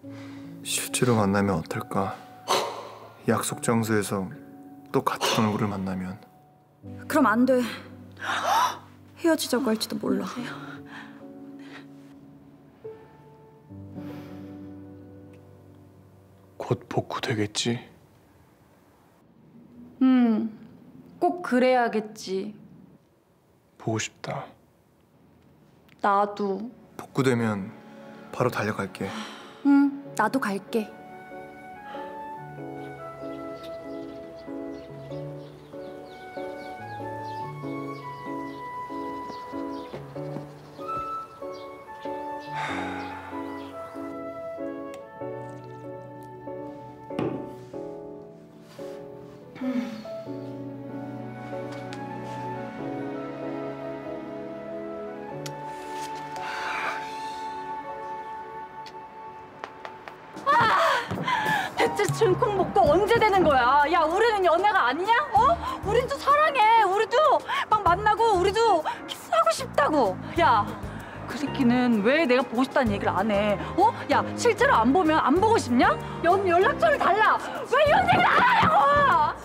실제로 만나면 어떨까? 약속 장소에서 또 같은 얼굴을 만나면. 그럼 안 돼. 헤어지자고 할지도 몰라. 곧 복구되겠지? 꼭 그래야겠지. 보고 싶다. 나도. 복구되면 바로 달려갈게. 나도 갈게. 대체 중콩 복구 언제 되는 거야? 야, 우리는 연애가 아니냐? 우리도 사랑해. 우리도 막 만나고 우리도 키스하고 싶다고. 야, 그 새끼는 왜 내가 보고 싶다는 얘기를 안 해? 야, 실제로 안 보면 안 보고 싶냐? 연락처를 달라. 왜 이런 얘기를 안 하냐고!